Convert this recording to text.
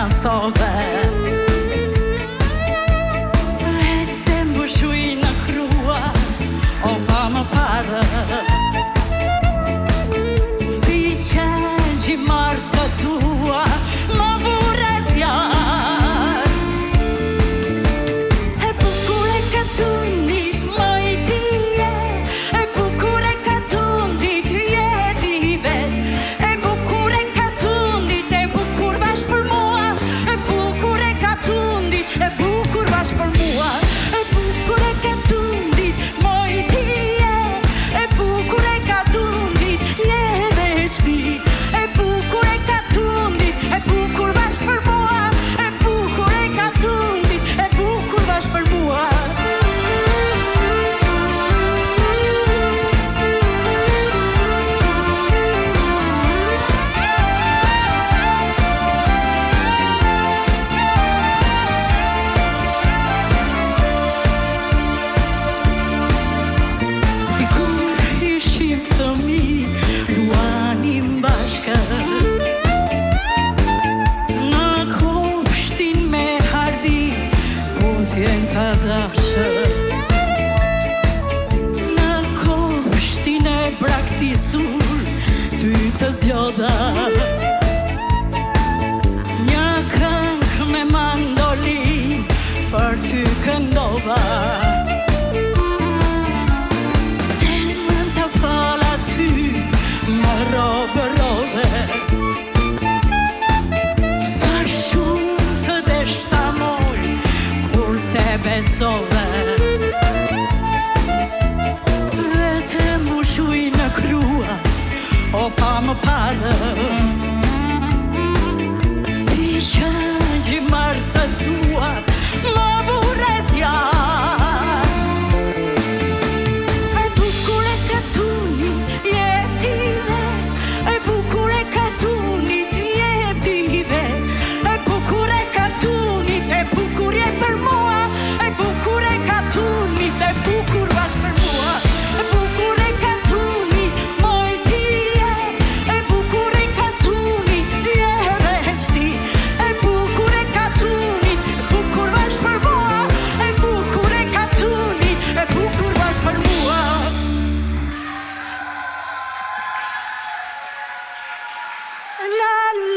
sove. E të mbushuj në krua, o pa më parë, si qenë gjimar të tua, më vures jarë. E bukur e ka tundit mojtije, e bukur e ka tundit jeti vet, e bukur e ka tundit, e bukur vash për mua, e bukur e ka tundit, e bukur vash për mua, e bukur e ka tundit mojtije, e bukur e ka tundit je veç ti, e bukur e ka tundit, e bukur vash për mua, e bukur e ka tundit, e bukur vash për mua. Dikur ishim fëmi, duanim bashkë, në kopshtin me hardi, putjen ka dashë. Në kopshtin e braktisur, ty të zjodha, një këngë me mandolin, për ty këndova. Zemrën të fal aty, më robërove, sa shumë të deshtamoj, kur se besove. Dhe të mbushuj në krua, o pa më parë, si që gjimar të tua, më vures jarë. E bukur e ka tunit jetive, e bukur e ka tunit jetive, e bukur e ka tunit, e bukur je për mua, e bukur e ka tunit, e bukur vash për mua, e bukur e ka tunit mojtije, e bukur e ka tunit je veç ti, e bukur e ka tunit, e bukur vash për mua, e bukur e ka tunit, e bukur vash për mua. La